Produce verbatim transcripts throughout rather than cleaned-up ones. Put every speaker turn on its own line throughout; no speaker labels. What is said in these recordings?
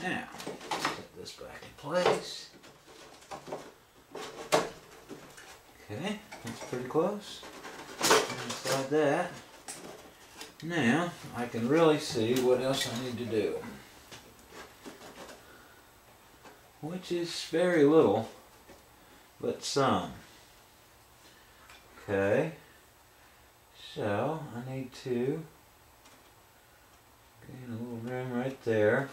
Now, put this back in place. Okay, that's pretty close. Inside that. Now, I can really see what else I need to do. Which is very little, but some. Okay, so I need to gain a little room right there.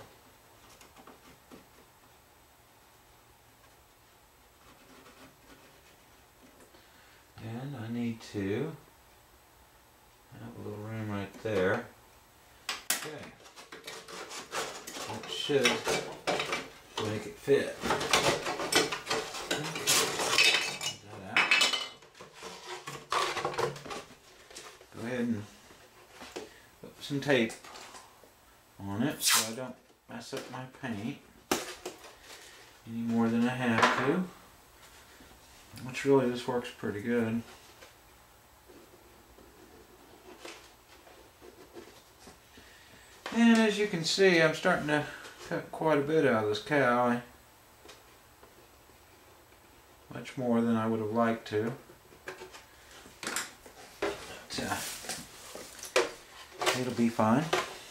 And I need to have a little room right there. Okay, that should make it fit. That out. Go ahead and put some tape on it so I don't mess up my paint any more than I have to. Which really, this works pretty good. And as you can see, I'm starting to cut quite a bit out of this cow. Much more than I would have liked to. But, uh, it'll be fine.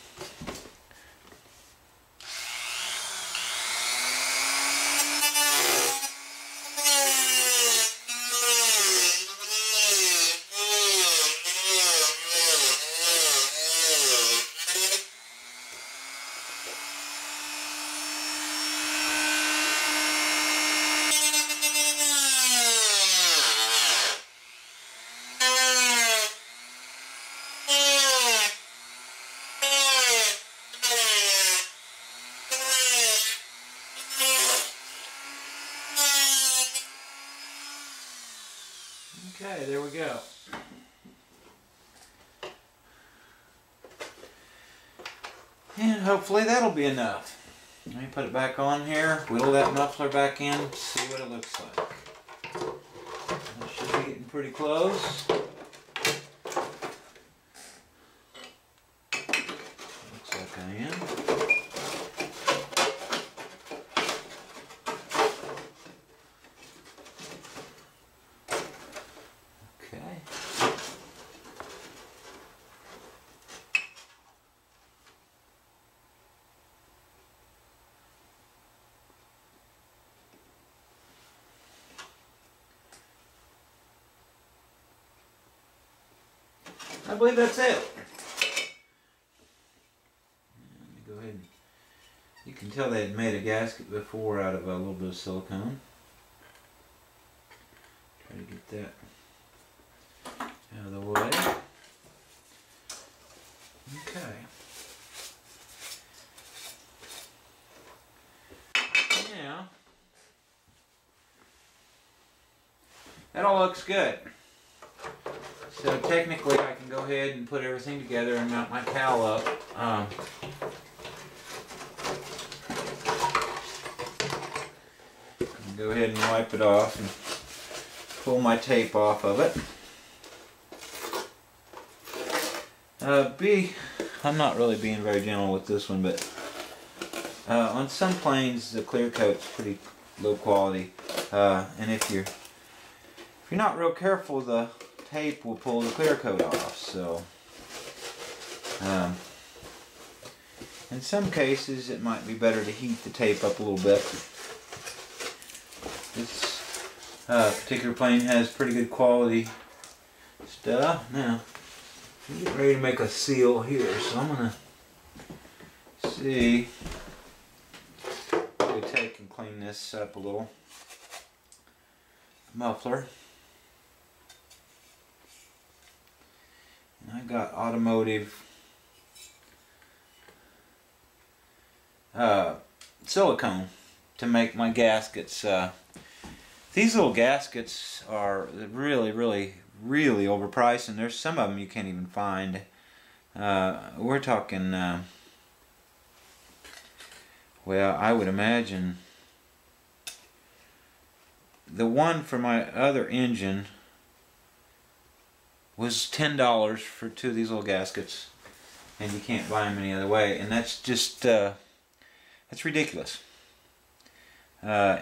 Okay, there we go. And hopefully that'll be enough. Let me put it back on here, whittle that muffler back in, see what it looks like. It should be getting pretty close. Looks like I am. I believe that's it. Let me go ahead and, you can tell they had made a gasket before out of a little bit of silicone. Try to get that out of the way. Okay. Now, that all looks good. So technically I can go ahead and put everything together and mount my cowl up. Um, go ahead and wipe it off and pull my tape off of it. Uh, be, I'm not really being very gentle with this one, but uh, on some planes the clear coat's pretty low quality, uh, and if you're if you're not real careful, the tape will pull the clear coat off. So um, in some cases it might be better to heat the tape up a little bit. This uh, particular plane has pretty good quality stuff. Now I'm getting ready to make a seal here, so I'm gonna see if we take and clean this up a little. Muffler. And I got automotive uh, silicone to make my gaskets. Uh, these little gaskets are really, really, really overpriced, and there's some of them you can't even find. Uh, we're talking, uh, well, I would imagine the one for my other engine was ten dollars for two of these little gaskets, and you can't buy them any other way. And that's just uh, It's ridiculous. Uh,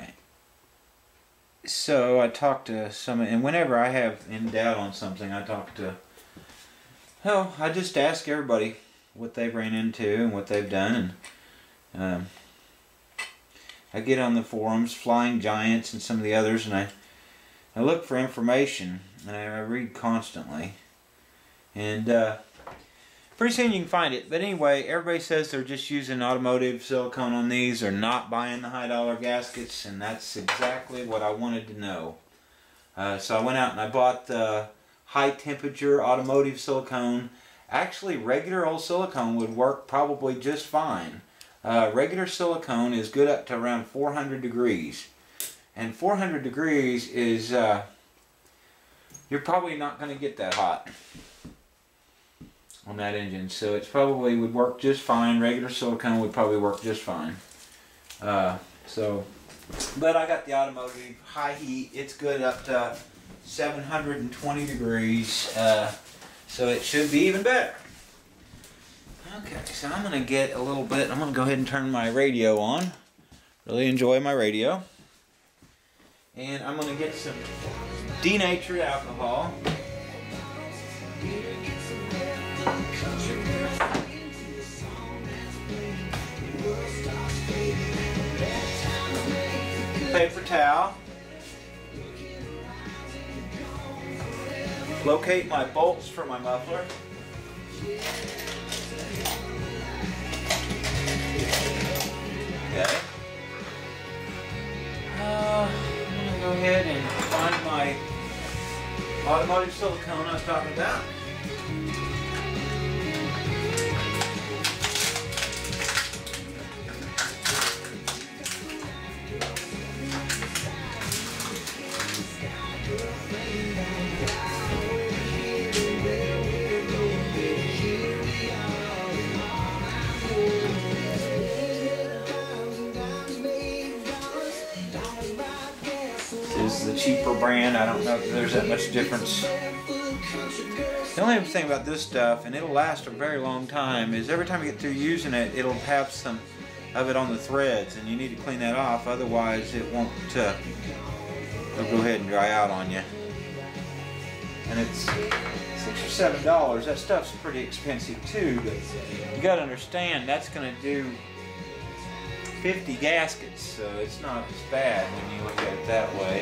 so I talk to some, and whenever I have in doubt on something, I talk to, well, I just ask everybody what they've ran into and what they've done, and um, I get on the forums, Flying Giants and some of the others, and I, I look for information, and I, I read constantly, and uh, pretty soon you can find it. But anyway, everybody says they're just using automotive silicone on these. They're not buying the high dollar gaskets, and that's exactly what I wanted to know. Uh, so I went out and I bought the high temperature automotive silicone. Actually, regular old silicone would work probably just fine. Uh, regular silicone is good up to around four hundred degrees. And four hundred degrees is, uh, you're probably not going to get that hot on that engine, so it probably would work just fine. Regular silicone would probably work just fine. Uh, so, but I got the automotive high heat. It's good up to seven hundred twenty degrees, uh, so it should be even better. Okay, so I'm gonna get a little bit. I'm gonna go ahead and turn my radio on. Really enjoy my radio, and I'm gonna get some denatured alcohol. Paper towel. Locate my bolts for my muffler. Okay. Uh, I'm gonna go ahead and find my automotive silicone I was talking about. This is the cheaper brand. I don't know if there's that much difference. The only thing about this stuff, and it'll last a very long time, is every time you get through using it, it'll have some of it on the threads, and you need to clean that off. Otherwise, it won't. Uh, it'll go ahead and dry out on you. And it's six or seven dollars. That stuff's pretty expensive too. But you got to understand that's going to do fifty gaskets, so it's not as bad when you look at it that way.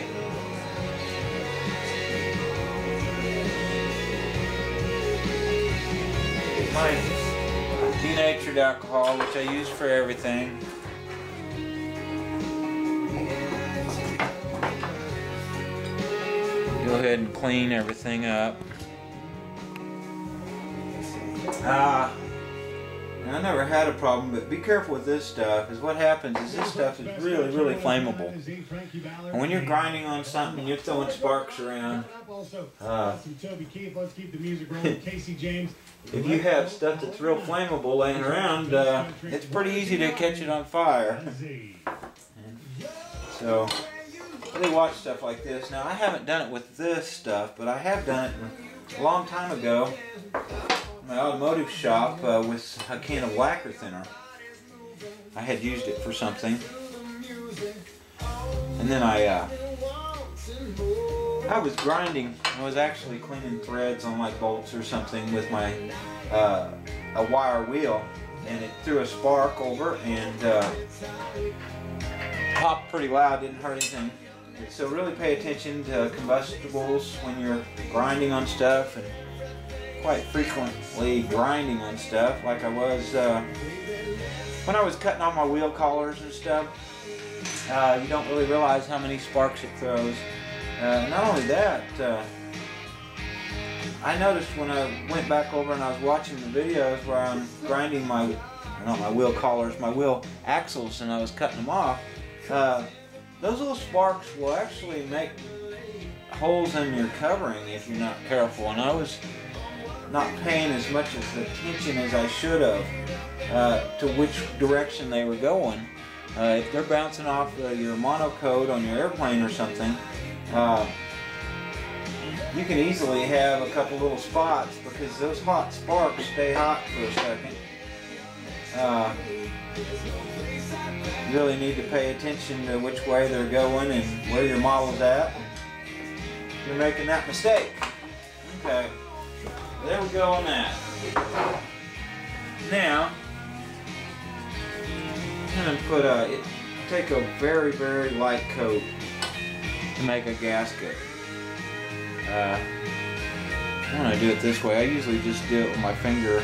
My denatured alcohol, which I use for everything. Go ahead and clean everything up. Ah. I never had a problem, but be careful with this stuff, because what happens is this stuff is really, really flammable. And when you're grinding on something, you're throwing sparks around. Uh, if you have stuff that's real flammable laying around, uh, it's pretty easy to catch it on fire. So, really watch stuff like this. Now, I haven't done it with this stuff, but I have done it a long time ago. My automotive shop uh, with a can of lacquer thinner. I had used it for something, and then I uh, I was grinding. I was actually cleaning threads on like bolts or something with my uh, a wire wheel, and it threw a spark over and uh, popped pretty loud. Didn't hurt anything. So really pay attention to combustibles when you're grinding on stuff, and quite frequently grinding on stuff, like I was uh, when I was cutting on my wheel collars and stuff. Uh, you don't really realize how many sparks it throws. Uh, not only that, uh, I noticed when I went back over and I was watching the videos where I'm grinding my, not my wheel collars, my wheel axles, and I was cutting them off, uh, those little sparks will actually make holes in your covering if you're not careful. And I was not paying as much as attention as I should have uh, to which direction they were going. Uh, if they're bouncing off uh, your monocoat on your airplane or something, uh, you can easily have a couple little spots, because those hot sparks stay hot for a second. Uh, You really need to pay attention to which way they're going and where your model's at. You're making that mistake. Okay, there we go on that. Now, I'm going to put a, it, take a very, very light coat to make a gasket. Uh, I'm going to do it this way. I usually just do it with my finger.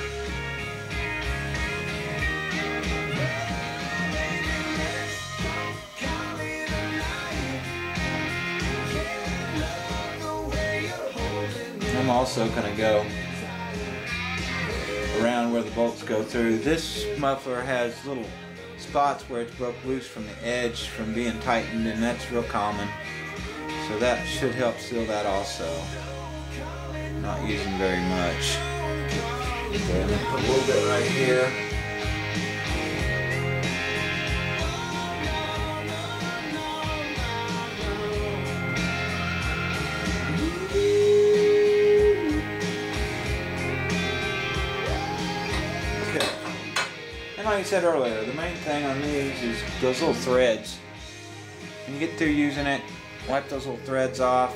I'm also going to go around where the bolts go through. This muffler has little spots where it's broke loose from the edge from being tightened, and that's real common. So that should help seal that also. Not using very much. Okay, I'm going to put a little bit right here. And like I said earlier, the main thing on these is those little threads. When you get through using it, wipe those little threads off.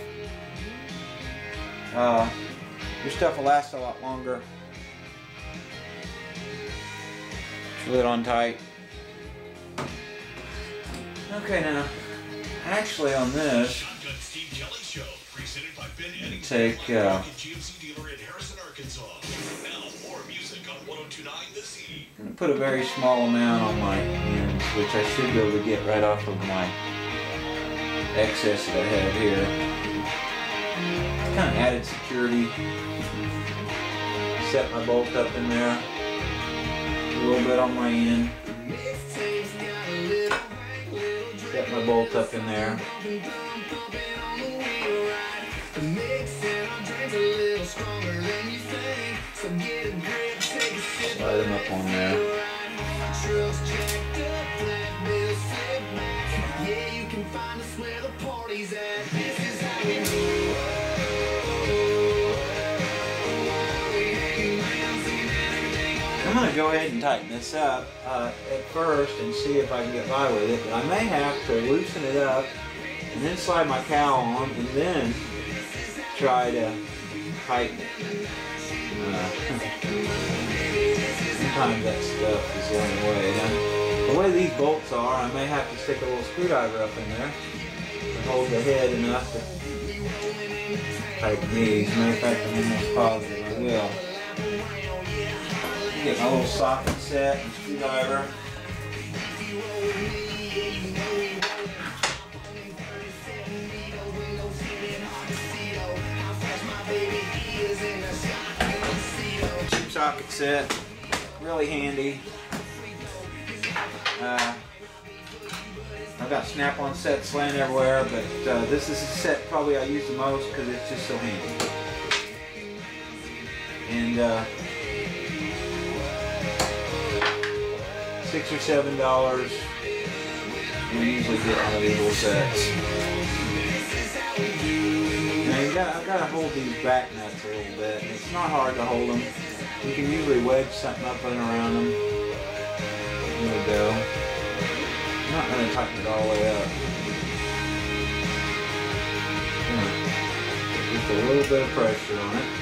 Uh, your stuff will last a lot longer. Screw it on tight. Okay, now, actually on this, take uh, I'm going to put a very small amount on my ends, which I should be able to get right off of my excess that I have here. It's kind of added security. Set my bolt up in there. A little bit on my end. Set my bolt up in there. Slide them up on there. I'm going to go ahead and tighten this up uh, at first and see if I can get by with it, but I may have to loosen it up and then slide my cowl on and then try to tighten it. Uh, sometimes that stuff is going away. Now, the way these bolts are, I may have to stick a little screwdriver up in there to hold the head enough to tighten these. Matter of fact, I'm almost positive I will. Get my little socket set and screwdriver. Cheap socket set, really handy. Uh, I've got snap-on sets laying everywhere, but uh, this is a set probably I use the most because it's just so handy. And uh, six or seven dollars. You usually get one of these little sets. Now you got, I've got to hold these back nuts a little bit. And it's not hard to hold them. You can usually wedge something up and around them. There we go. I'm not going to tighten it all the way up. Just a little bit of pressure on it.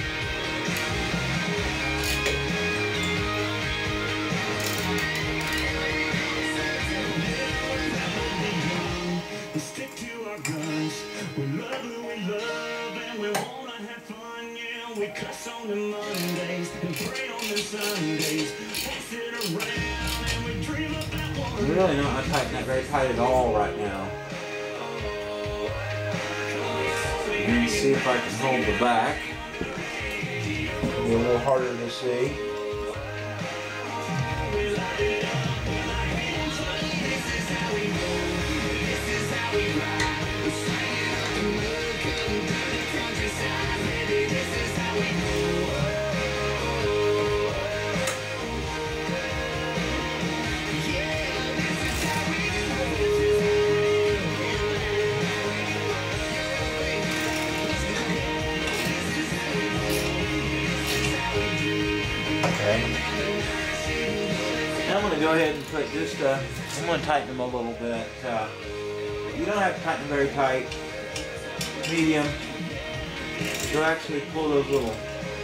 We love who we love and we wanna have fun, yeah. We cuss on the Mondays and pray on the Sundays. Pass it around and we dream of that one.
I'm really not going to tighten that very tight at all right now. And see if I can hold the back. It'll be a little harder to see. Now I'm going to go ahead and put just, uh, I'm going to tighten them a little bit. Uh, you don't have to tighten them very tight. Medium. You'll actually pull those little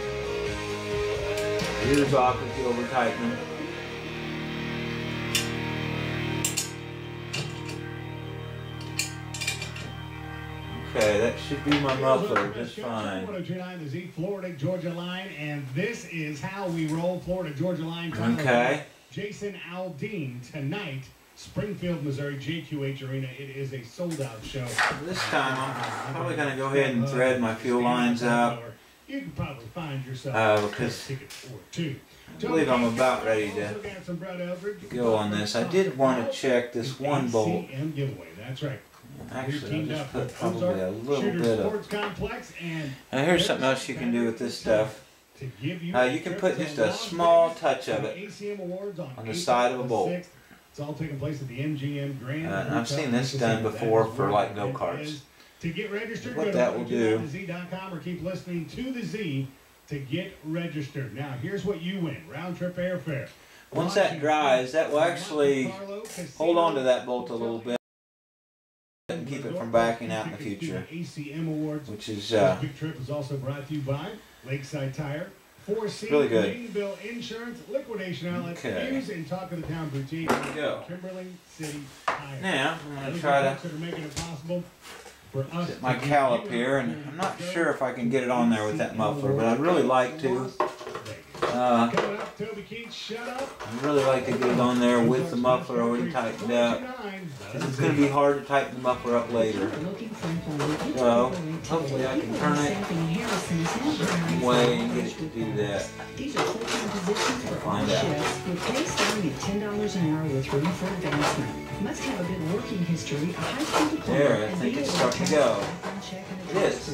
ears off if you over tighten them. Okay, that should be my muffler just fine.
The Z Florida Georgia line, and this is how we roll. Florida Georgia line.
Okay.
Jason Aldean tonight, Springfield, Missouri, J Q H Arena. It is a sold-out show.
This time I'm probably going to go ahead and thread my fuel lines out.
You can probably find yourself
uh, because
a ticket or two.
I believe I'm about ready to go on this. I did want to check this one bolt.
That's right.
Actually, I'll just put probably a little bit of... Now here's something else you can do with this stuff. Uh, you can put just a small touch of it on the side of a bolt.
It's all taking place at the M G M Grand.
Uh, I've seen this done before for like go-karts.
To get registered,
what that will do.
Go to Z dot com or keep listening to the Z to get registered. Now, here's what you win: round trip airfare.
Once that dries, that will actually hold on to that bolt a little bit and keep it from backing out in the future. Which is uh,
this big trip is also brought to you by Lakeside Tire, four C,
really good.
Greenville Insurance, Liquidation Outlet,
Okay.
Fuse, and Talk of the Town Boutique.
There we go.
Kimberly City Tire.
Now I'm going to try to
that are making it possible for us
set my cowl up here, and I'm not sure if I can get it on there with that muffler, but I'd really like to. Uh, I'd really like to get it on there with the muffler already tightened up. It's going to be hard to tighten the muffler up later. So hopefully I can turn it away and get it to do that. We'll find out. There, I think it's starting to go. It is.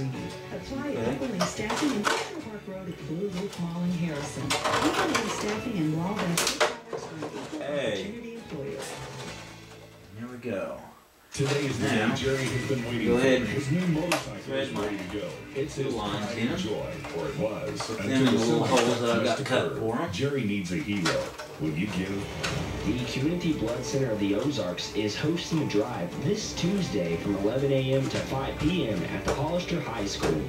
Okay. Hey, here we go.
Today is the day Jerry has been waiting
go ahead
for. His new motorcycle is
my
ready to go. It's his
lines
pride
in
and joy, or it was.
Put them in the little holes that I got cut for him.
Jerry needs a hero. Will you give?
The Community Blood Center of the Ozarks is hosting a drive this Tuesday from eleven A M to five P M at the Hollister High School.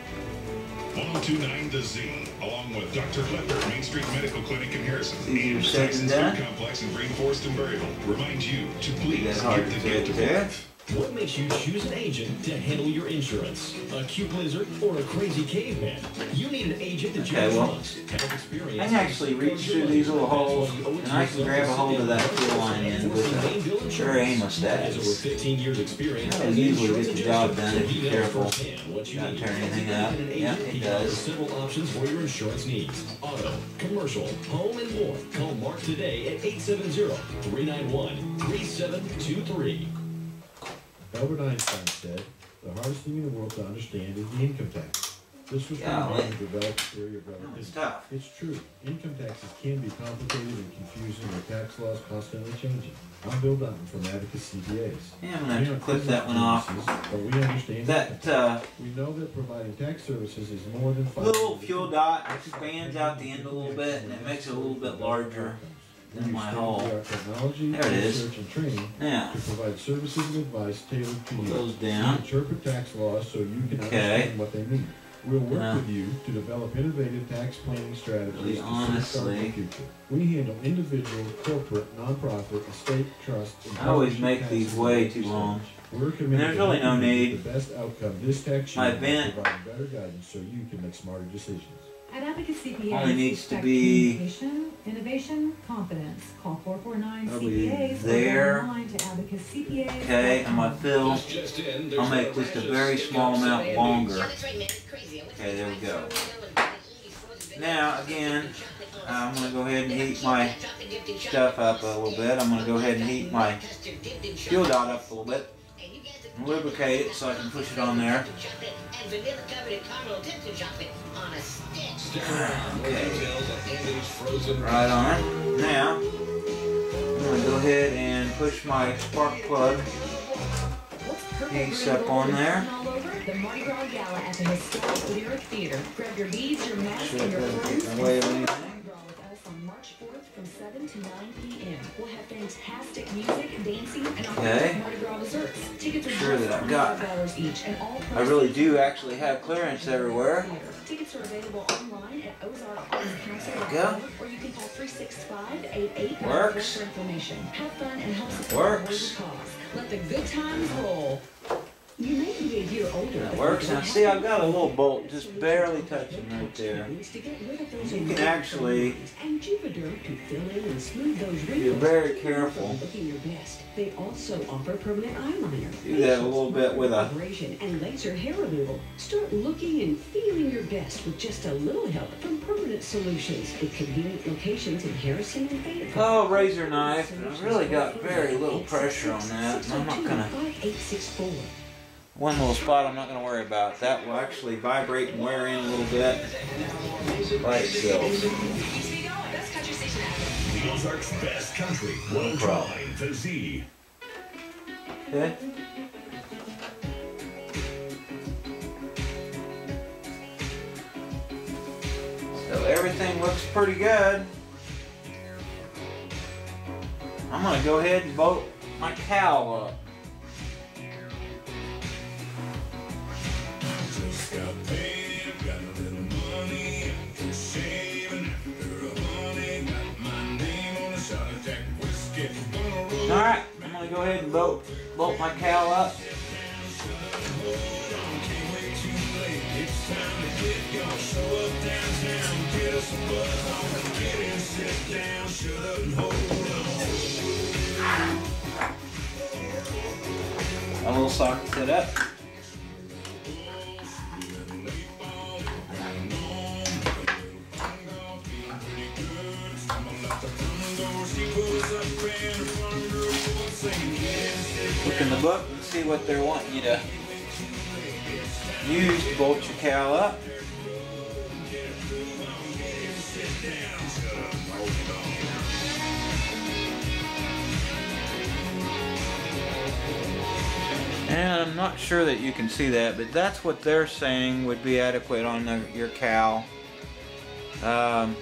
one two nine The Z, along with Doctor Klepper, Main Street Medical Clinic in Harrison,
Easier
and
said
Texas
than
Food
done.
Complex in Green Forest and Berryville, remind you to please
That's hard
give
to
the gift of
say.
life.
What makes you choose an agent to handle your insurance? A cute lizard or a crazy caveman? You need an agent that you
Okay, well,
trust. Have experience.
I can actually reach through these little holes, and I can grab a hold of that fuel line end with a very aimless
Has over
status.
fifteen years experience.
That'll usually get the job done if you're careful. Not turn anything up. Yeah, it does.
Several options for your insurance needs: auto, commercial, home, and more. Call Mark today at eight seven zero, three nine one, three seven two three.
Albert Einstein said, the hardest thing in the world to understand is the income tax. This was
Yeah,
one
well,
who developed a theory of government.
It's tough.
It's true. Income taxes can be complicated and confusing with tax laws constantly changing. I'm Bill Dutton from Advocate C P As.
Yeah, I'm going to have to clip that one off.
But we understand
That uh,
we know that providing tax services is more than five
little fuel dot expands out the end a little bit, and it makes it a little bit larger than my hole.
Technology,
There it is.
research, and training
Now,
to provide services and advice tailored to
pull
you.
those down.
Interpret tax laws so you can
Okay.
understand what they mean. We'll work
Now,
with you to develop innovative tax planning strategies
really
to
honestly,
safeguard the future. We handle individual, corporate, nonprofit, estate, trust, and
I always
partnership
make
tax
these
and
way
tax
too
research.
long.
We're committed
there's
to
really no
helping you
need.
get the best outcome this tax
My
year
event-
and providing better guidance so you can make smarter decisions.
At Advocate C P As,
Only needs to
expect
be-
communication, innovation, confidence. Call four four nine
That'll
C
be
P As or
there.
go online to Advocate C P As.
Okay, and my fill, I'll make just a very small amount longer. Okay, there we go. Now, again, I'm going to go ahead and heat my stuff up a little bit. I'm going to go ahead and heat my fuel dot up a little bit. And lubricate it so I can push it on there. Okay. Right on. Now, I'm going to go ahead and push my spark plug piece up on there.
The Mardi Gras Gala at the historic Lyric Theater. Grab your beads, your mask,
Sure
and
it
your
doesn't
friends.
get in the way of anything.
Mardi Gras with us on March
March fourth from seven to nine p m We'll have fantastic music, dancing, and
Okay.
Mardi Gras desserts. Tickets are
Sure that I've got.
five dollars each, and all
I really do actually have clearance everywhere.
Tickets are available online at Ozark Arts Council dot
There
com, or you can call three six five, eight eight nine four
Works.
for information. Have fun and help support
Works.
a worthy cause. Let the good times roll. You may be a year older.
That works. Now see, I've got a little bolt just barely touching right there. You can actually
and Jupiter to fill in and smooth those
be
wrinkles.
very careful.
Looking your best. They also offer permanent eyeliner.
Do that a little bit with a
Abrasion and laser hair removal. Start looking and feeling your best with just a little help from Permanent Solutions with convenient locations in Harrison and Fayetteville.
oh razor knife. I've really got very little pressure on that. And I'm not gonna.
five eight six four.
One little spot I'm not gonna worry about. That will actually vibrate and wear in a little bit by itself.
The Ozarks Best Country, one oh nine The Z.
Okay. So everything looks pretty good. I'm gonna go ahead and bolt my cowl up.
Just got paid, got a little money, just saving after a honey, got my name on a shot of Jack whiskey, gonna roll.
Alright, I'm gonna go ahead and bolt bolt my cowl up.
It's time to get gone, show up downtown, get us a buzz on, get in, sit down, shut up and hold on.
A little socket set up. Look in the book and see what they're wanting you to use to bolt your cowl up. And I'm not sure that you can see that, but that's what they're saying would be adequate on the, your cowl. Um,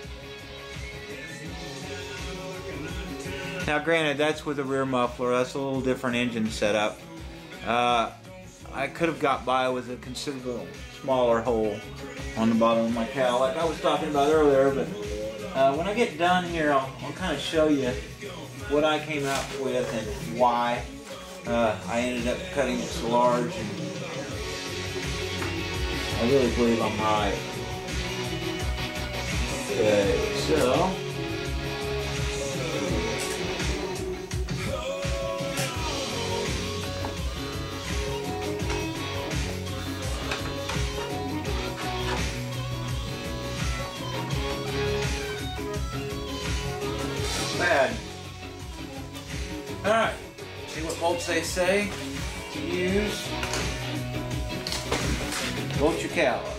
now granted, that's with a rear muffler. That's a little different engine setup. Uh, I could have got by with a considerable smaller hole on the bottom of my cowl like I was talking about earlier, but uh, when I get done here, I'll, I'll kind of show you what I came out with and why uh, I ended up cutting it so large, and I really believe I'm right. Okay, so bad. Alright, see what bolts they say to use. Bolt your cowl up.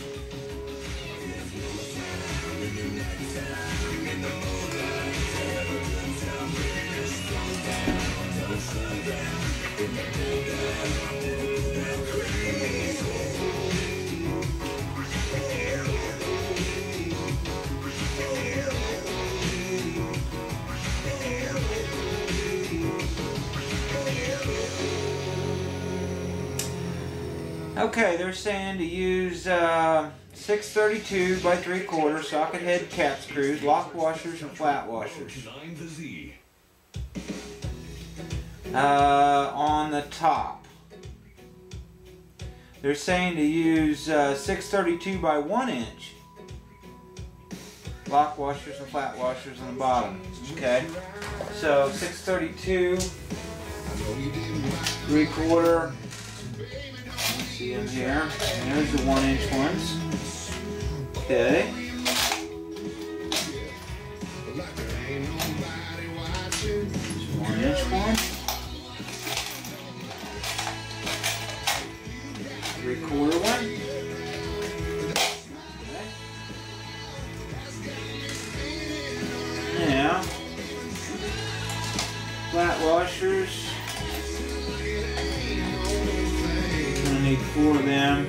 Okay, they're saying to use uh, six thirty-two by three quarter socket head cap screws, lock washers, and flat washers. Uh, on the top. They're saying to use uh, six thirty-two by one inch lock washers and flat washers on the bottom. Okay, so six thirty-two, three quarter. See them here. And there's the one inch ones. Okay. One inch one. Three quarter one. Okay. Now, flat washers. Need four of them.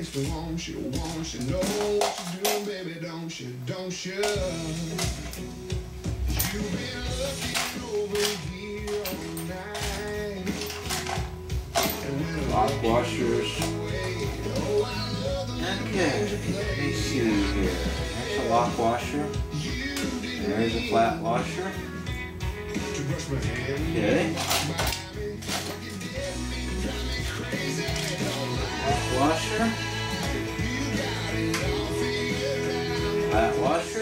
makes me want you, want you. Know what you're doing, baby, don't you, don't you? You've been looking over here all night.
Lock washers. Okay, let me see here. There's a lock washer. There's a flat washer. Okay. Lock washer. Flat washer.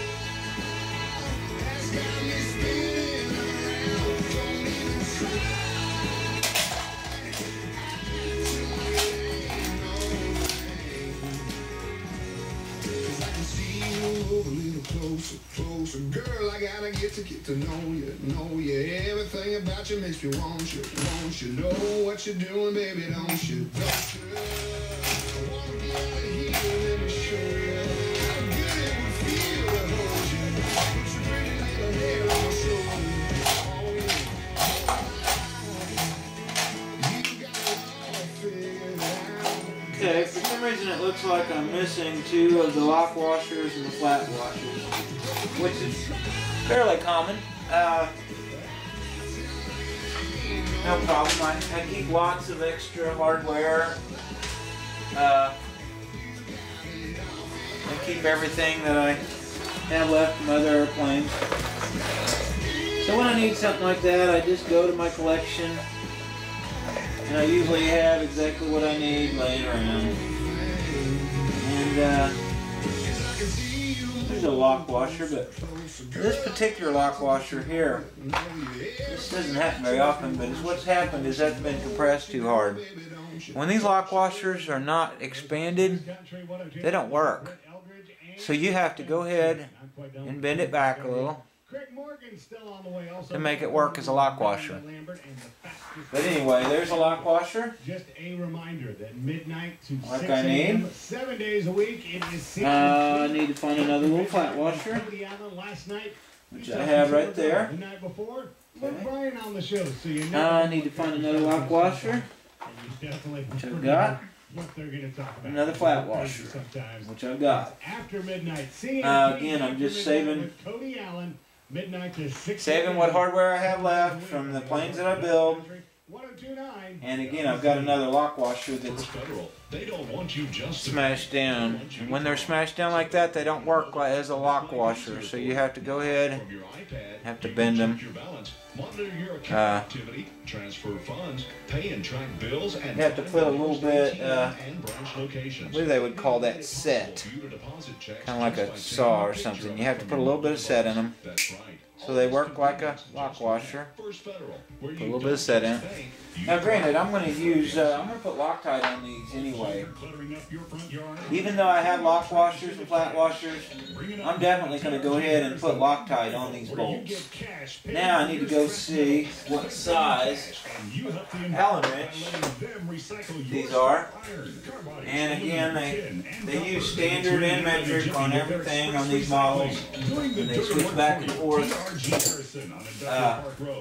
Closer, closer, girl, I gotta get to get to know you, know you. Everything about you makes me want you, want you. Know what you're doing, baby, don't you, don't you? I wanna get out of here and let me show you how good it would feel to hold you. Put your pretty little hair on my shoulder. Oh, yeah. You got it all figured out.
Okay, for some reason it looks like I'm missing two of the lock washers and the flat washers, which is fairly common. Uh, no problem. I, I keep lots of extra hardware. Uh, I keep everything that I have left from other airplanes. So when I need something like that, I just go to my collection, and I usually have exactly what I need laying around. And uh, there's a lock washer, but this particular lock washer here, this doesn't happen very often, but what's happened is that's been compressed too hard. When these lock washers are not expanded, they don't work. So you have to go ahead and bend it back a little to make it work as a lock washer. But anyway, there's a lock washer.
Just a reminder that midnight to
Like
six
I
A M,
need.
seven days a week, it is
Uh, I need to find another little flat washer,
last night,
which I have right there.
the night before,
Okay.
with Brian on the show, so you know.
Uh, I need to find another lock washer, which I've got.
What they're going to talk about.
Another flat washer,
Sometimes.
which I've got.
After midnight, C N P
Uh, again, I'm
After
just
Midnight
saving-
with Cody Allen, midnight to six
Saving what hardware I have left from the planes that I build.
one oh two nine.
And again, I've got another lock washer that's
Federal. They don't want you just to
smashed down. And when they're smashed down like that, they don't work like as a lock washer. So you have to go ahead,
from your iPad.
have to
You
bend
can
them.
check your balance, monitor your account
Uh,
activity, transfer funds, pay and track bills, and
You have to
find
put a
the
little
most
bit,
A T M
uh,
and branch locations.
I believe they would call that set.
View to deposit checks
Kind of like
just
a
by
saw or
taking a
something.
picture
You have to
of
put a
your
little bit of
mobile
set in them,
That's right.
so they work like a lock washer.
First Federal, where
Put a
you
little bit
don't
of set in
just
it.
think, you
Now granted, I'm going to use, uh, I'm going to put Loctite on these anyway. Even though I have lock washers and flat washers, I'm definitely going to go ahead and put Loctite on these bolts. Now I need to go see what size Allen wrench these are. And again, they, they use standard and metric on everything on these models. And they switch back and forth. Uh,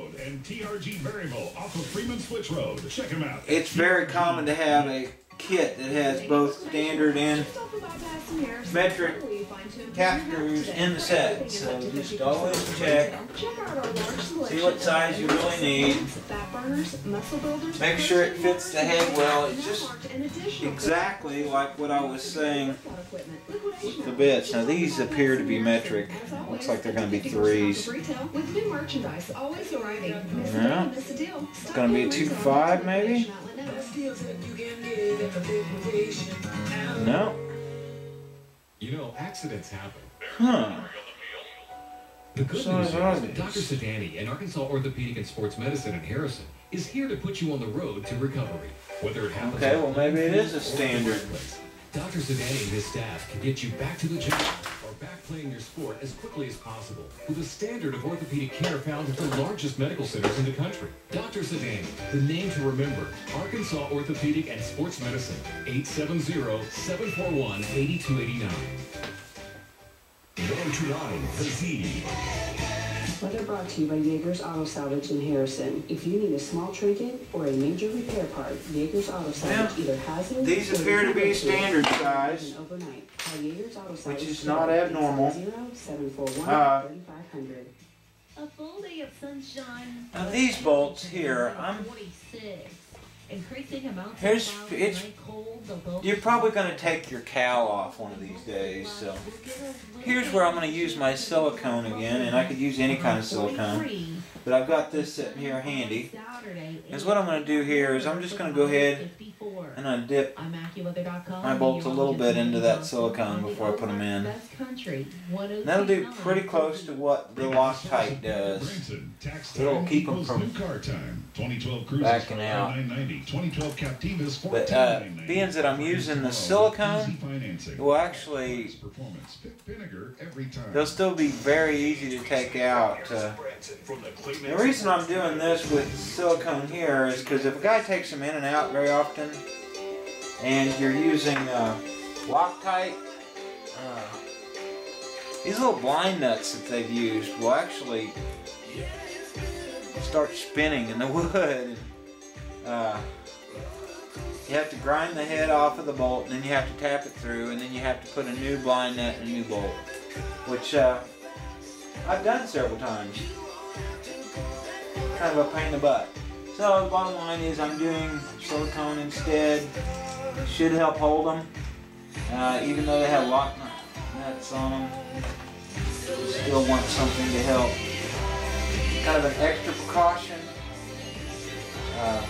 It's very common to have a kit that has both standard and metric cap screws in the set. So just always check, see what size you really need. Make sure it fits the head well. It's just exactly like what I was saying with the bits. Now these appear to be metric. Looks like they're going to be threes. Yeah. It's going to be a two five maybe? No.
You know, accidents happen.
Huh.
The good
So
news
is ours.
is Doctor Sedani, an Arkansas Orthopedic and Sports Medicine in Harrison, is here to put you on the road to recovery. Whether it happens
Okay,
at
well maybe it
home
is a
or the
standard.
workplace, Doctor Sedani and his staff can get you back to the gym or back playing your sport as quickly as possible with a standard of orthopedic care found at the largest medical centers in the country. Doctor Sedani, the name to remember, Arkansas Orthopedic and Sports Medicine, eight seven zero, seven four one, eight two eight nine.
one oh two nine, The Z.
Weather brought to you by Yeager's Auto Salvage in Harrison. If you need a small trinket or a major repair part, Yeager's Auto Salvage
Yeah.
either has it.
These
or
appear to
is
be
available
standard size,
overnight. Call Yeager's Auto Salvage
which is
today
not
at
abnormal.
seven four one,
Uh,
thirty-five hundred.
A full day of sunshine.
Now these bolts here, I'm
forty-six. Increasing amounts
Here's-
of clouds
it's-
and rain, cold, the both-
You're probably going to take your cowl off one of these days, so here's where I'm going to use my silicone again, and I could use any kind of silicone, but I've got this sitting here handy. Because what I'm going to do here is I'm just going to go ahead and I dip my bolts a little bit into that silicone before I put them in. And that'll do pretty close to what the Loctite does. It'll keep them from backing out. But uh, being that I'm using the silicone, it will actually, they'll still be very easy to take out. Uh, the reason I'm doing this with silicone here is because if a guy takes them in and out very often, and you're using uh, Loctite, uh, these little blind nuts that they've used will actually start spinning in the wood. And, uh, you have to grind the head off of the bolt, and then you have to tap it through, and then you have to put a new blind nut and a new bolt, which uh, I've done several times. Kind of a pain in the butt. So the bottom line is I'm doing silicone instead. It should help hold them, uh, even though they have lock nuts on them. You still want something to help. Kind of an extra precaution. Uh,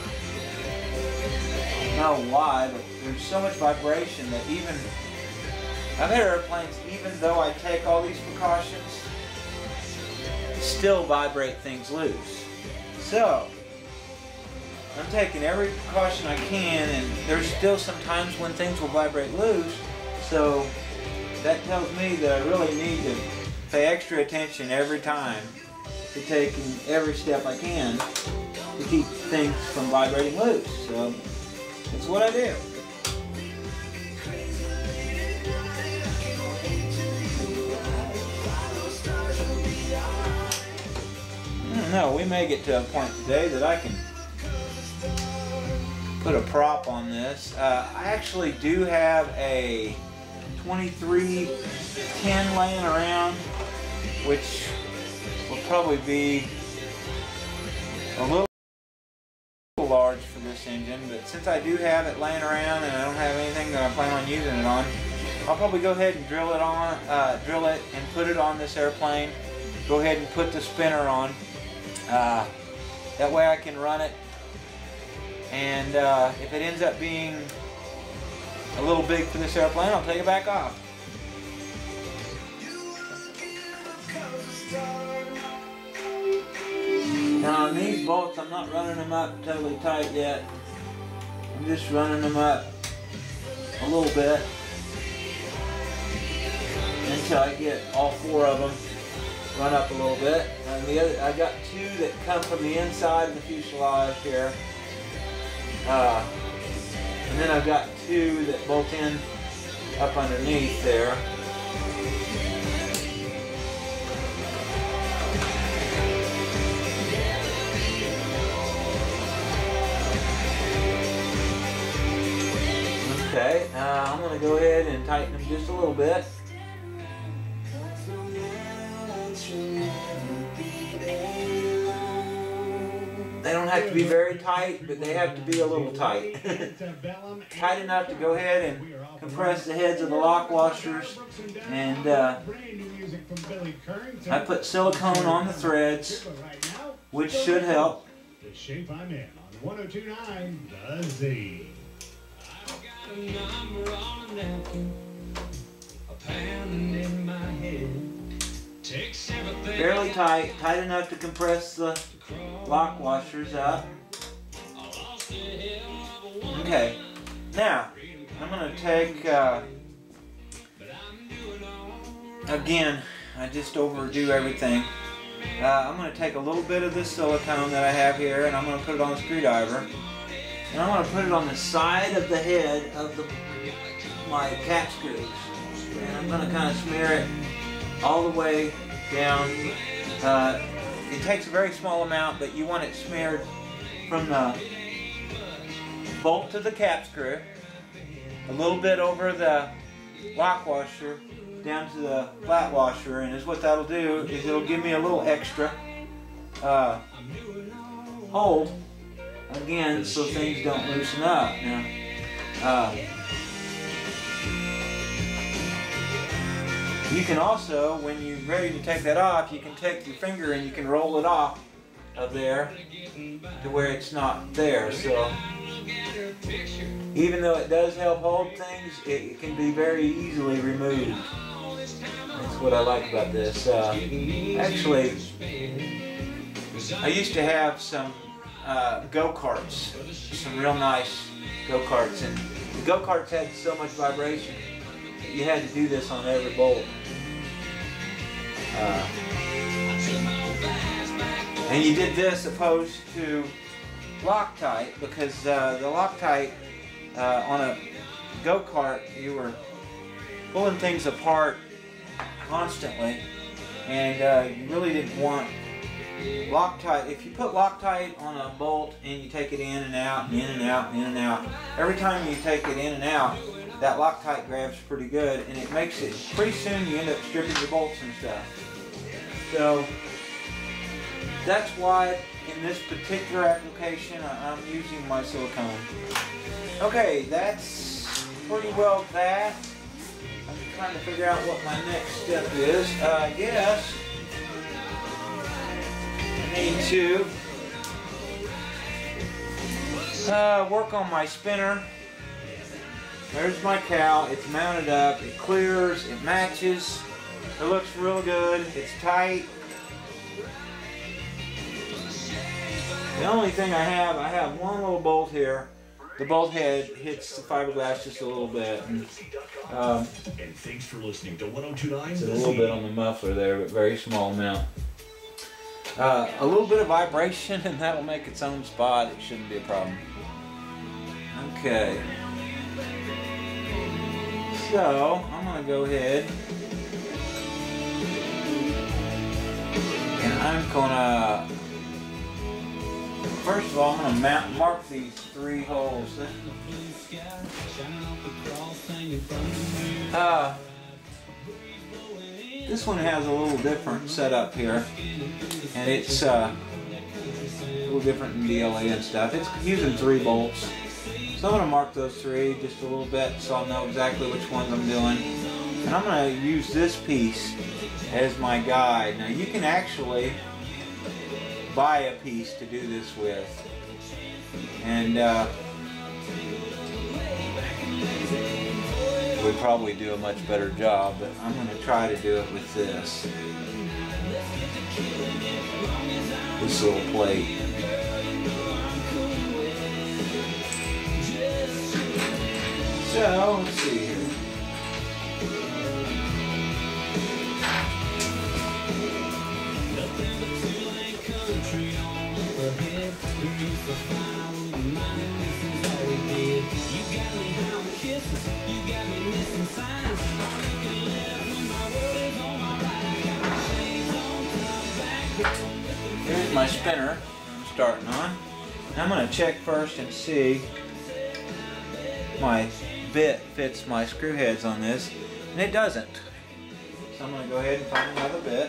I don't know why, but there's so much vibration that even I've had airplanes, even though I take all these precautions, still vibrate things loose. So I'm taking every precaution I can, and there's still some times when things will vibrate loose, so that tells me that I really need to pay extra attention every time to taking every step I can to keep things from vibrating loose. So that's what I do. I don't know, we may get to a point today that I can put a prop on this. Uh, I actually do have a twenty-three ten laying around, which will probably be a little large for this engine, but since I do have it laying around and I don't have anything that I plan on using it on, I'll probably go ahead and drill it on, uh, drill it and put it on this airplane. Go ahead and put the spinner on. Uh, that way I can run it, and uh, if it ends up being a little big for this airplane, I'll take it back off. Now on these bolts, I'm not running them up totally tight yet. I'm just running them up a little bit until I get all four of them run up a little bit. And the other, I got two that come from the inside of the fuselage here. Uh, and then I've got two that bolt in up underneath there. Okay, uh, I'm going to go ahead and tighten them just a little bit. They don't have to be very tight, but they have to be a little tight. Tight enough to go ahead and compress the heads of the lock washers. And uh, I put silicone on the threads, which should help.
The shape I'm in on one oh two point nine The Z.
A number on a napkin, a pounding in my head. Takes everything.
Fairly tight, tight enough to compress the lock washers up. Okay, now I'm going to take, uh, again, I just overdo everything. Uh, I'm going to take a little bit of this silicone that I have here, and I'm going to put it on a screwdriver. And I'm going to put it on the side of the head of the, my cap screws. And I'm going to kind of smear it all the way down uh, it takes a very small amount, but you want it smeared from the bolt to the cap screw, a little bit over the lock washer down to the flat washer, and is what that'll do is it'll give me a little extra uh, hold again, so things don't loosen up. Now, uh, you can also, when you're ready to take that off, you can take your finger and you can roll it off of there to where it's not there. So even though it does help hold things, it can be very easily removed. That's what I like about this. Uh, actually, I used to have some uh, go-karts, some real nice go-karts, and the go-karts had so much vibration that you had to do this on every bolt. Uh, and you did this opposed to Loctite, because uh, the Loctite uh, on a go-kart, you were pulling things apart constantly, and uh, you really didn't want Loctite. If you put Loctite on a bolt and you take it in and out, and in and out, and in and out, every time you take it in and out, that Loctite grabs pretty good, and it makes it, pretty soon you end up stripping your bolts and stuff. So that's why in this particular application I'm using my silicone. Okay, that's pretty well that. I'm trying to figure out what my next step is. Uh, I guess I need to uh, work on my spinner. There's my cowl. It's mounted up. It clears. It matches. It looks real good. It's tight. The only thing I have, I have one little bolt here. The bolt head hits the fiberglass just a little bit. And, um,
And thanks for listening to one oh two point nine.
it's a little bit on the muffler there, but very small amount. Uh, a little bit of vibration, and that will make its own spot. It shouldn't be a problem. Okay. So, I'm going to go ahead and I'm going to, first of all, I'm going to mount, mark these three holes. Uh, this one has a little different setup here, and it's uh, a little different than D L A and stuff. It's using three bolts. So I'm going to mark those three just a little bit so I'll know exactly which ones I'm doing. And I'm going to use this piece as my guide. Now you can actually buy a piece to do this with. And uh, we'd probably do a much better job, but I'm going to try to do it with this. This little plate. So, let's see here. Here's my spinner I'm starting on. I'm going to check first and see my bit fits my screw heads on this, and it doesn't. So I'm going to go ahead and find another bit.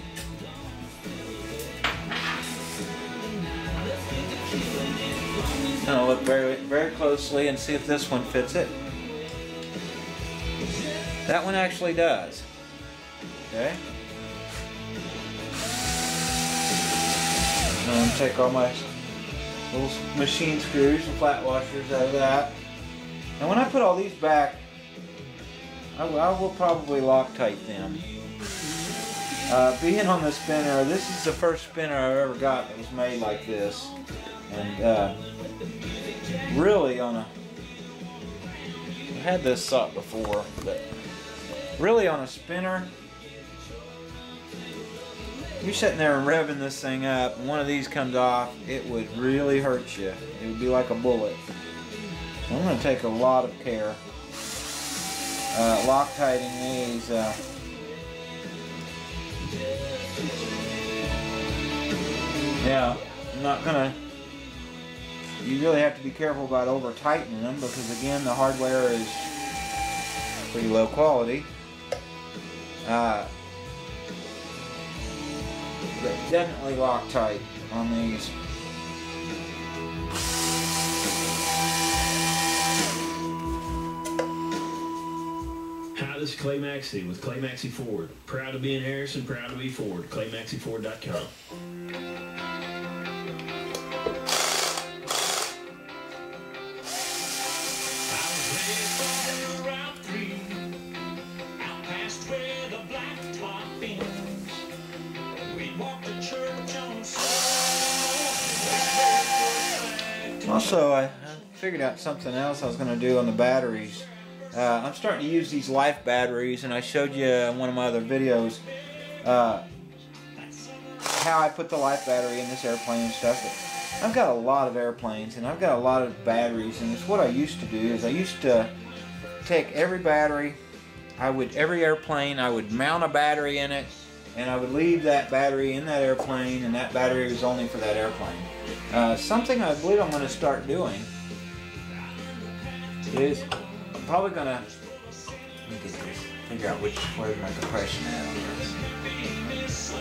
I'm going to look very, very closely and see if this one fits it. That one actually does. Okay. I'm going to take all my little machine screws and flat washers out of that. And when I put all these back, I will, I will probably Loctite them. Uh, being on the spinner, this is the first spinner I've ever got that was made like this. And uh, really on a, I had this saw before, but really on a spinner, you're sitting there and revving this thing up, and one of these comes off, it would really hurt you. It would be like a bullet. So I'm going to take a lot of care. Uh, Loctiting these. Uh, Now, I'm not gonna, you really have to be careful about over tightening them because again the hardware is pretty low quality. Uh, but definitely Loctite on these.
Hi, this is Clay Maxey with Clay Maxey Ford. Proud to be in Harrison, proud to be Ford. Clay Maxey Ford dot com.
Also, I figured out something else I was going to do on the batteries. Uh, I'm starting to use these Life batteries, and I showed you in one of my other videos uh, how I put the Life battery in this airplane and stuff. But I've got a lot of airplanes, and I've got a lot of batteries, and it's what I used to do is I used to take every battery, I would every airplane, I would mount a battery in it, and I would leave that battery in that airplane, and that battery was only for that airplane. Uh, something I believe I'm going to start doing is I'm probably going to, let me get this, figure out which, where's my compression at on this.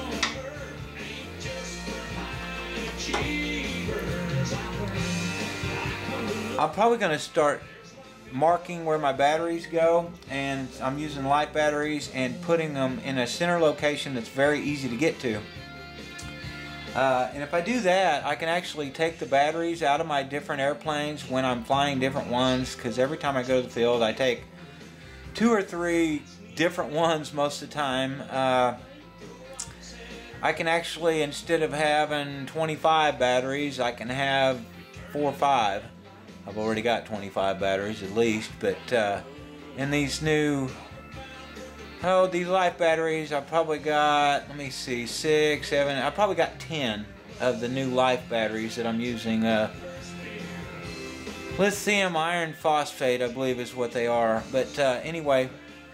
I'm probably going to start marking where my batteries go, and I'm using Light batteries and putting them in a center location that's very easy to get to. Uh, and if I do that, I can actually take the batteries out of my different airplanes when I'm flying different ones, because every time I go to the field I take two or three different ones most of the time. Uh, I can actually, instead of having twenty-five batteries, I can have four or five. I've already got twenty-five batteries at least, but uh, in these new, oh, these Life batteries, I've probably got, let me see, six, seven, I've probably got ten of the new Life batteries that I'm using. Uh, lithium iron phosphate, I believe is what they are. But uh, anyway,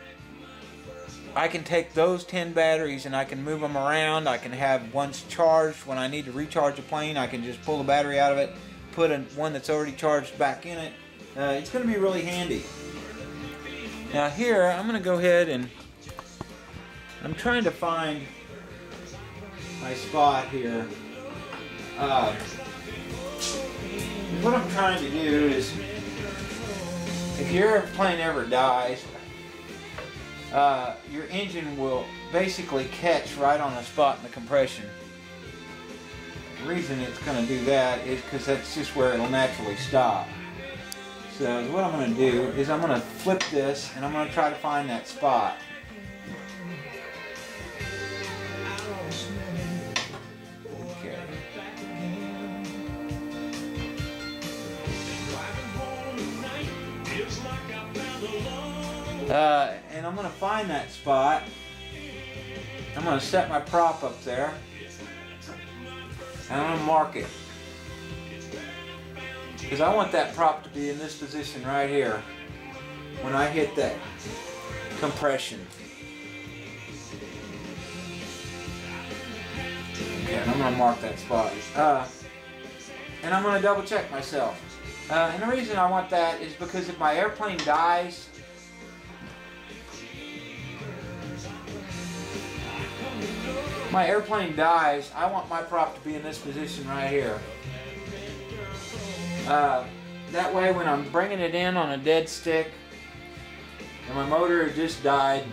I can take those ten batteries and I can move them around. I can have ones charged. When I need to recharge a plane, I can just pull the battery out of it, put a, one that's already charged back in it. Uh, it's going to be really handy. Now here, I'm going to go ahead and I'm trying to find my spot here. Uh, what I'm trying to do is, if your airplane ever dies, uh, your engine will basically catch right on the spot in the compression. The reason it's going to do that is because that's just where it'll naturally stop. So what I'm going to do is I'm going to flip this and I'm going to try to find that spot. Okay. Uh, and I'm going to find that spot. I'm going to set my prop up there. And I'm going to mark it. Because I want that prop to be in this position right here when I hit that compression. Okay, and I'm going to mark that spot. Uh, and I'm going to double check myself. Uh, and the reason I want that is because if my airplane dies, my airplane dies, I want my prop to be in this position right here. Uh, that way when I'm bringing it in on a dead stick and my motor just died,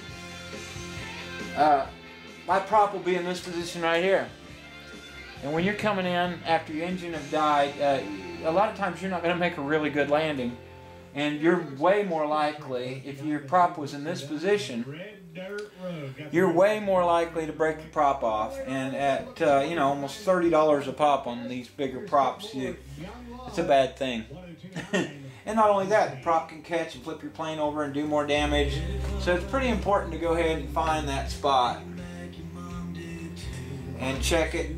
uh, my prop will be in this position right here. And when you're coming in after your engine have died, uh, a lot of times you're not going to make a really good landing. And you're way more likely, if your prop was in this position, you're way more likely to break the prop off. And at uh, you know, almost thirty dollars a pop on these bigger props, you, it's a bad thing. And not only that, the prop can catch and flip your plane over and do more damage. So it's pretty important to go ahead and find that spot and check it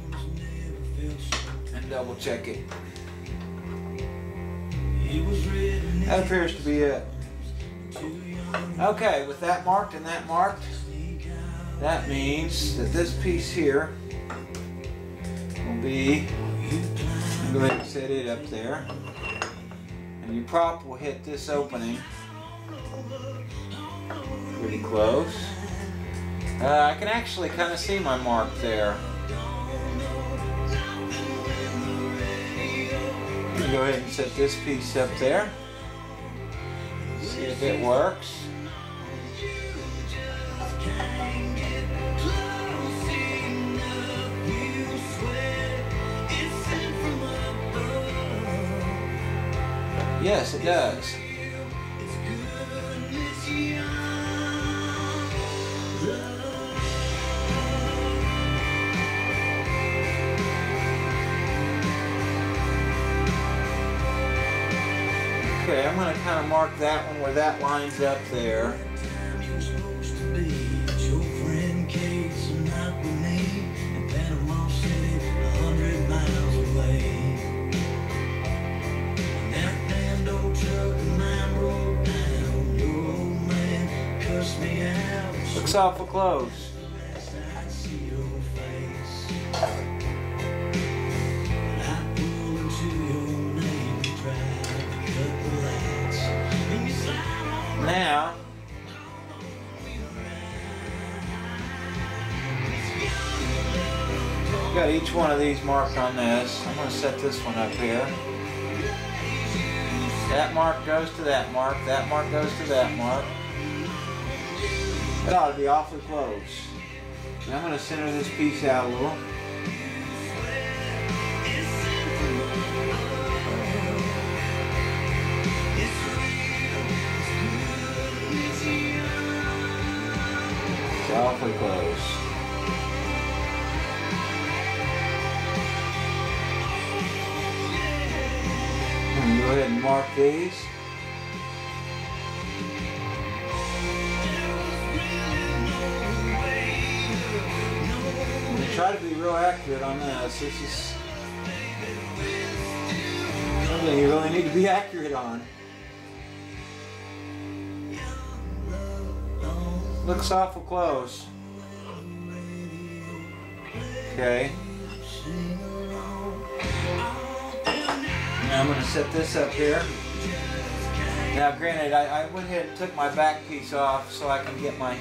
and double check it. That appears to be it. Okay, with that marked and that marked, that means that this piece here B. Go ahead and set it up there. And your prop will hit this opening pretty close. Uh, I can actually kind of see my mark there. Go ahead and set this piece up there. See if it works. Yes, it does. Okay, I'm going to kind of mark that one where that lines up there. Looks awful close. Now, got each one of these marked on this. I'm going to set this one up here. That mark goes to that mark. That mark goes to that mark. That ought to be awfully close. Now I'm going to center this piece out a little. It's awfully close. I'm going to go ahead and mark these. Try to be real accurate on this. This is something you really need to be accurate on. Looks awful close. Okay. Now I'm going to set this up here. Now granted, I, I went ahead and took my back piece off so I can get my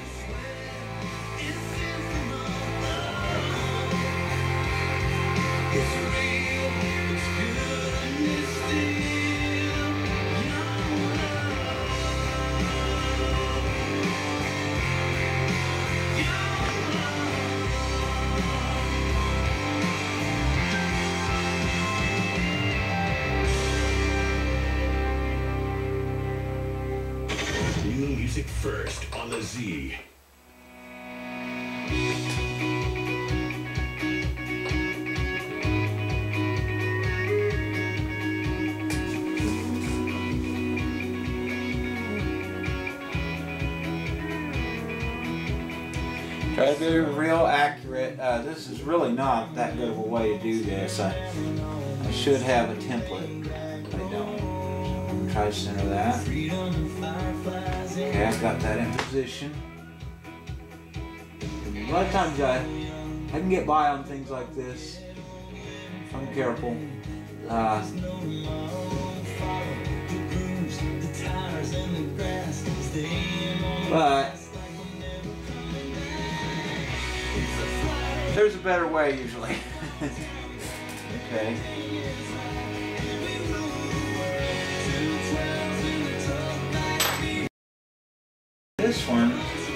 New music first on the Z.
Try to be real accurate. Uh, this is really not that good of a way to do this. I, I should have a template, but I don't. I'm going to try to center that. Okay, I've got that in position. A lot of times I, I can get by on things like this if I'm careful. Uh, but there's a better way usually. Okay. This one,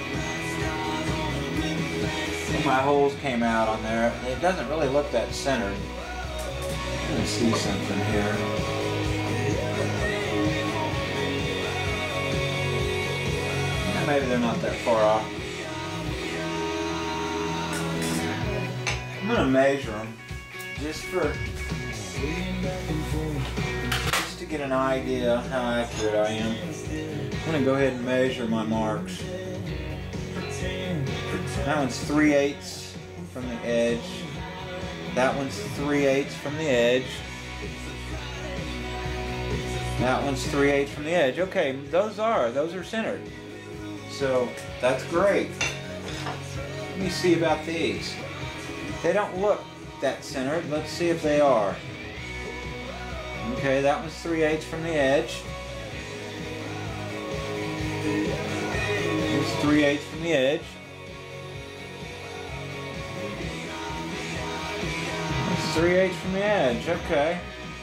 my holes came out on there. It doesn't really look that centered. Let me see something here. Maybe they're not that far off. I'm gonna measure them just for just to get an idea how accurate I am. I'm gonna go ahead and measure my marks. That one's three eighths from the edge. That one's three eighths from the edge. That one's three eighths from the edge. Okay, those are those are centered. So that's great. Let me see about these. They don't look that centered. Let's see if they are. Okay, that one's three eighths from the edge. It's three eighths from the edge. It's three eighths from the edge. Okay.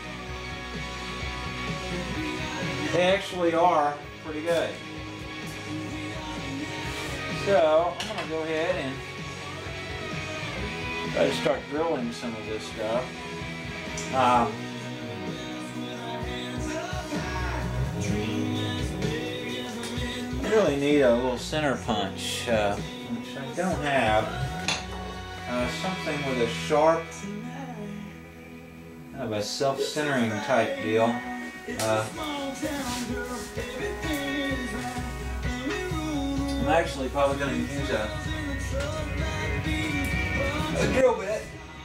They actually are pretty good. So I'm gonna go ahead and try to start drilling some of this stuff. Um, I really need a little center punch, uh, which I don't have. Uh, something with a sharp, kind of a self-centering type deal. Uh, I'm actually probably going to use a, a drill bit,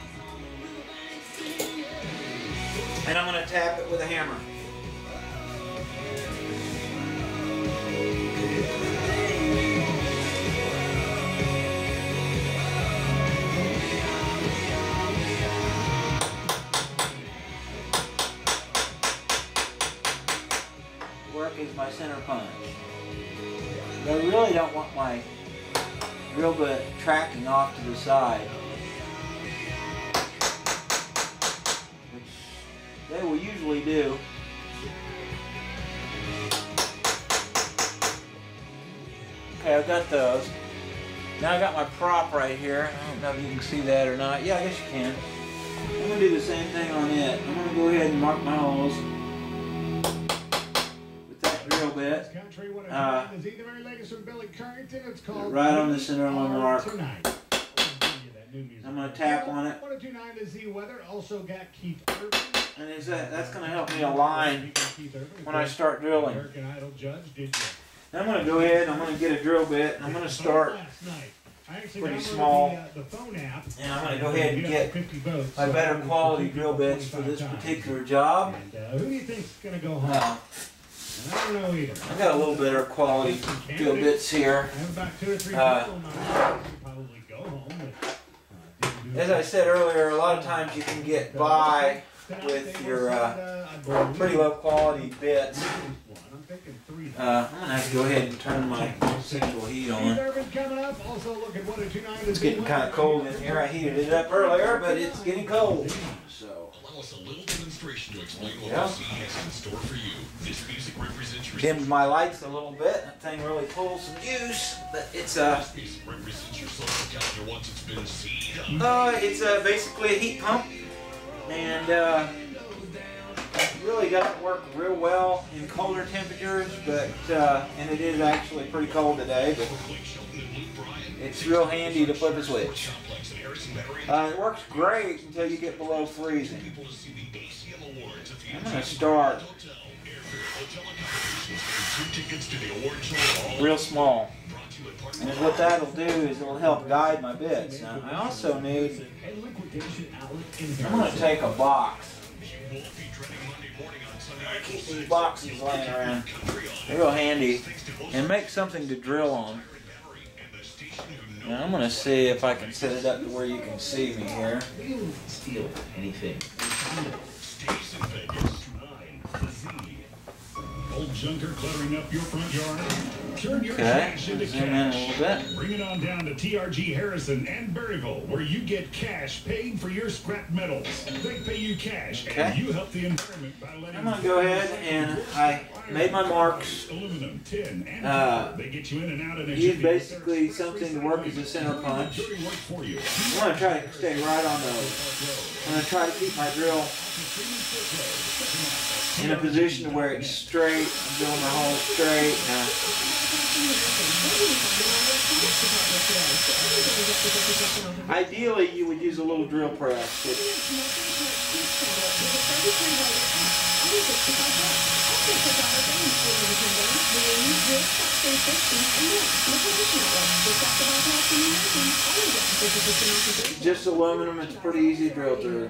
and I'm going to tap it with a hammer. Work is my center punch. I really don't want my drill bit tracking off to the side, which they will usually do. Okay, I've got those. Now I got my prop right here. I don't know if you can see that or not. Yeah, I guess you can. I'm going to do the same thing on it. I'm going to go ahead and mark my holes with that drill bit. Uh, right on the center of my mark. I'm going to tap on it. And is that, that's going to help me align when I start drilling. Now I'm going to go ahead and I'm going to get a drill bit. And I'm going to start pretty small. And I'm going to go ahead and get my better quality drill bits for this particular job.
Who do you think's going to go home?
Uh,
I don't know either.
I've got a little better quality drill bits here. Uh, as I said earlier, a lot of times you can get by with your uh, pretty low quality bits. Uh, I'm going to have to go ahead and turn my central heat on. It's getting kind of cold in here. I heated it up earlier, but it's getting cold. So.
Allow us a little demonstration to explain what the scene has in store for you. This music represents your
dimmed my lights a little bit. That thing really pulls some juice, but it's uh,
this music represents your social calendar once it's been seeded.
uh it's uh, basically a heat pump, and uh, it really doesn't work real well in colder temperatures, but uh, and it is actually pretty cold today, but it's real handy to flip a switch. Uh, it works great until you get below freezing. I'm going to start real small. And what that'll do is it'll help guide my bits. Now, I also need, I'm going to take a box. I keep these boxes laying around. They're real handy. And make something to drill on. Now I'm going to see if I can set it up to where you can see me here.
We don't steal anything.
Old junker cluttering up your front yard? Turn your
Okay,
cash into
zoom in a
cash.
little bit.
Bring it on down to T R G Harrison and Berryville, where you get cash paid for your scrap metals. They pay you cash,
Okay.
and you help the environment by letting
I'm going to go ahead and I made my marks.
aluminum, tin, and
Uh,
they get you in and out of
Use basically something to work as a center punch.
dirty work for you.
I'm going to try to stay right on those. I'm going to try to keep my drill in a position where it's straight. I'm drilling my hole straight. Now, ideally, you would use a little drill press. But just aluminum, it's pretty easy to drill through.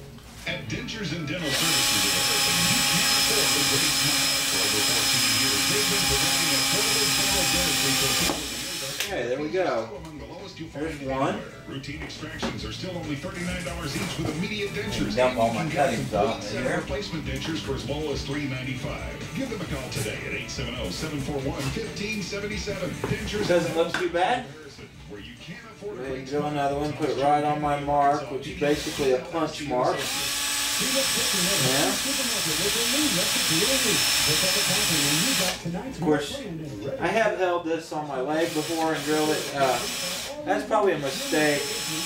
At Dentures and Dental Services, you can't afford to waste money. For over fourteen years,
Okay, there we go. There's one.
Routine extractions are still only thirty-nine dollars each with immediate dentures.
Dump all my
You can get
cuttings off
complete
here.
replacement dentures for as low as three ninety-five. Give them a call today at eight seven zero, seven four one, one five seven seven. Dentures
Doesn't look too bad.
where you can't afford
Go ahead and do another one. Put it right on my mark, which is basically a punch mark. Yeah. Of course, I have held this on my leg before and drilled it. Uh, that's probably a mistake.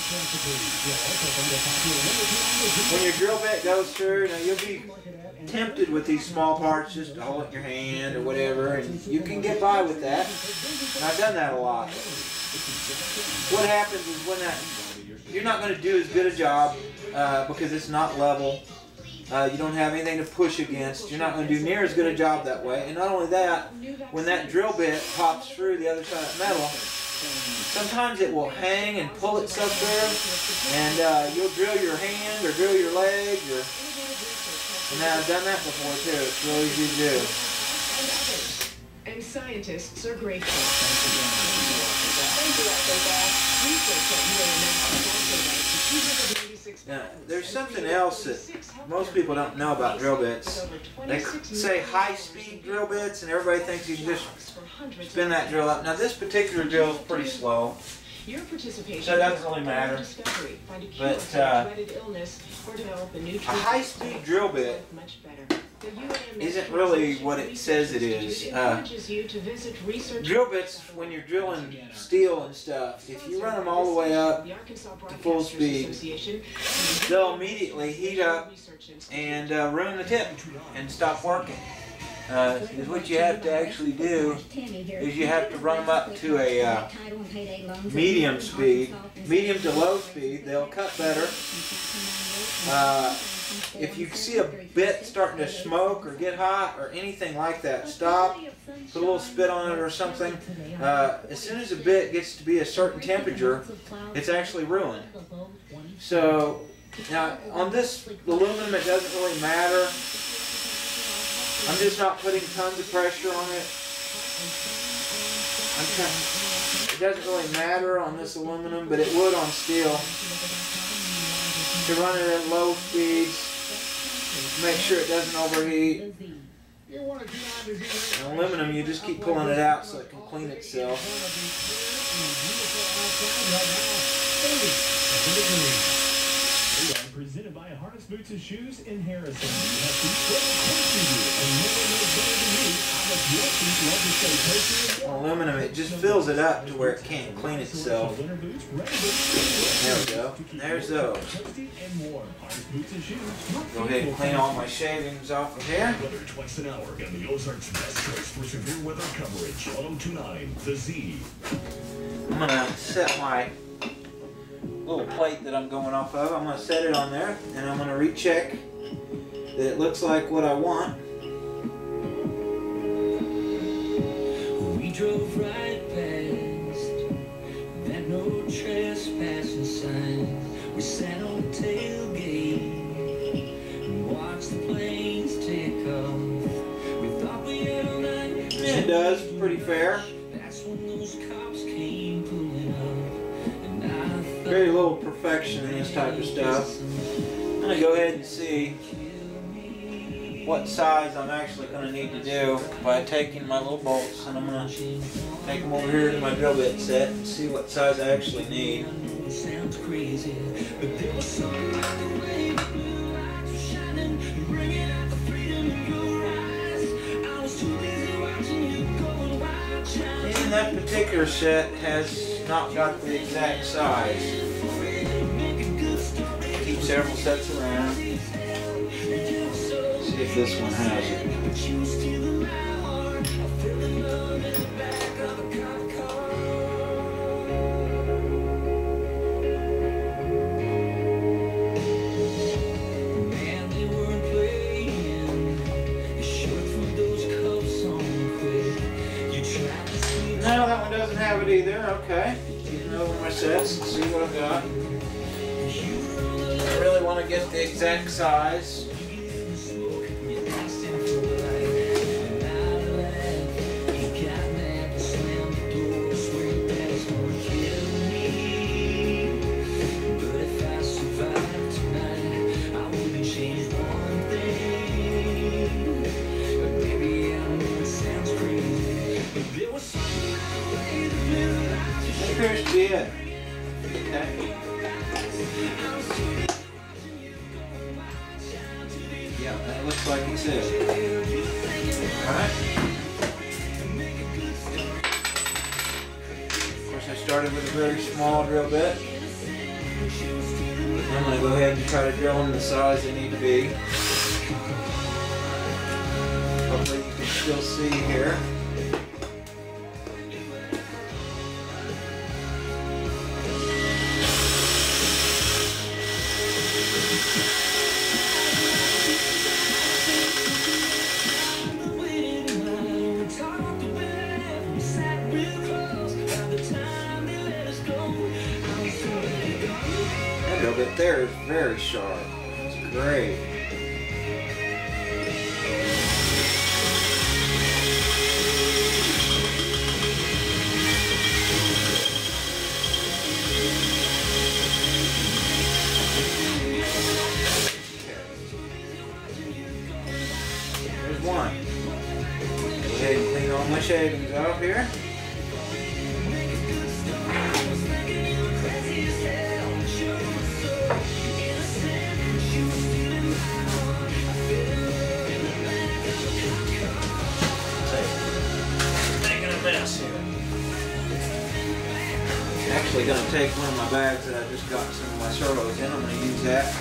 When your drill bit goes through, now you'll be tempted with these small parts just to hold it in your hand or whatever, and you can get by with that. And I've done that a lot. What happens is when that, you're not going to do as good a job uh, because it's not level. Uh, you don't have anything to push against. You're not going to do near as good a job that way. And not only that, when that drill bit pops through the other side of the metal, sometimes it will hang and pull itself through, and uh, you'll drill your hand or drill your leg. Or, and I've done that before too. It's really easy to do.
And scientists are grateful. Thank you, Research at U A M
Now, there's something else that most people don't know about drill bits. They say high-speed drill bits, and everybody thinks you can just spin that drill up. Now, this particular drill is pretty slow, so it doesn't really matter. But uh, a high-speed drill bit isn't really what it says it is. Uh, drill bits, when you're drilling steel and stuff, if you run them all the way up to full speed, they'll immediately heat up and uh, ruin the tip and stop working. Uh, what you have to actually do is you have to run them up to a uh, medium speed, medium to low speed. They'll cut better. Uh, If you see a bit starting to smoke or get hot or anything like that, stop, put a little spit on it or something. Uh, as soon as a bit gets to be a certain temperature, it's actually ruined. So, now on this aluminum, it doesn't really matter. I'm just not putting tons of pressure on it. I'm trying, it doesn't really matter on this aluminum, but it would on steel. To run it at low speeds, make sure it doesn't overheat. In aluminum, you just keep pulling it out so it can clean itself.
Presented by Harness Boots and Shoes in Harrison.
Aluminum, it just fills it up to where it can't clean itself. There we go. There's those. Go ahead and clean all my shavings off of here.
Weather twice an hour and the Ozarks' best choice for severe weather coverage. Auto twenty-nine, the Z.
I'm going to set my little plate that I'm going off of. I'm going to set it on there, and I'm going to recheck that it looks like what I want.
We drove right past that no trespassing sign. We sat on the tailgate and watched the planes take off. We thought we had a night.
It does, pretty fair.
That's when those cops came pulling up.
Very little perfection in this type of stuff. I'm going to go ahead and see what size I'm actually going to need to do by taking my little bolts, and I'm going to take them over here to my drill bit set and see what size I actually need.
Sounds crazy, but there was something about the way the blue lights were shining, bringing out the freedom in your eyes. I was too busy watching you go and watch out.
And that particular set has not got the exact size. Keep several sets around. See if this one has it. No, that one doesn't have it either. Okay. Keeping over my sets and see what I've got. I really want to get the exact size. it. Okay. Yeah, that looks like it's it. Alright. Of course, I started with a very small drill bit. I'm going to go ahead and try to drill them the size they need to be. Hopefully you can still see here. That drill bit there is very sharp. It's great. There's one. Go ahead and clean all my shavings off here. Actually going to take one of my bags that I just got some of my servos in. I'm going to use that.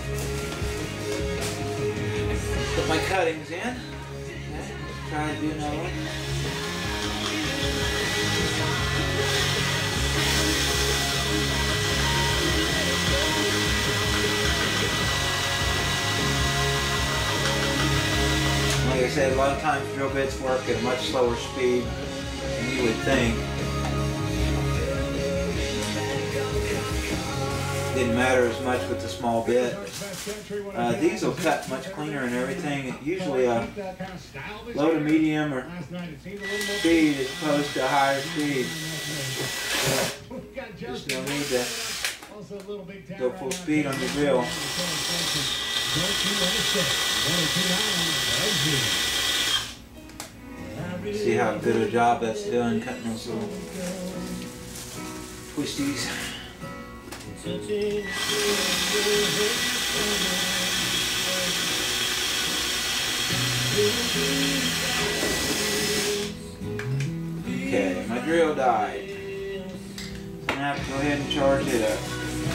Put my cuttings in. Okay, let's try to do another one. Like I said, a lot of times drill bits work at a much slower speed than you would think. Didn't matter as much with the small bit. Uh, these will cut much cleaner and everything. Usually a low to medium or speed as opposed to a higher speed. There's no need to go full speed on the drill. See how good a job that's doing cutting those little twisties. Okay, my drill died. So I'm gonna have to go ahead and charge it up.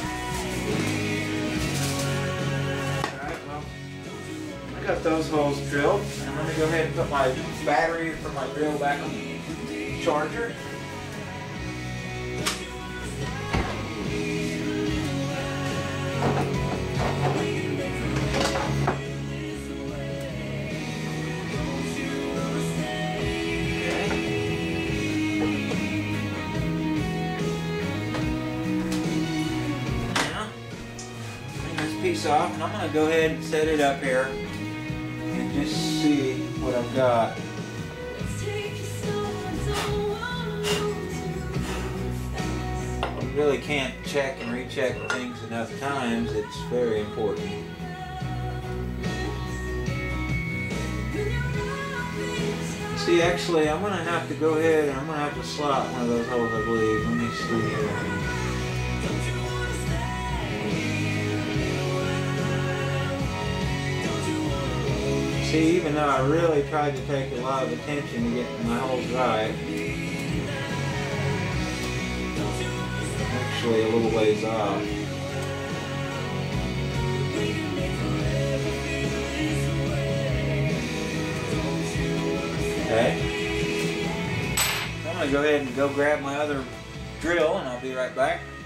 Alright, well, I got those holes drilled. And let me go ahead and put my battery for my drill back on the charger. Piece off, and I'm going to go ahead and set it up here and just see what I've got. You really can't check and recheck things enough times. It's very important. See, actually, I'm going to have to go ahead and I'm going to have to slot one of those holes, I believe. Let me see here. See, even though I really tried to take a lot of attention to get my holes right, actually a little ways off. Okay. I'm going to go ahead and go grab my other drill and I'll be right back.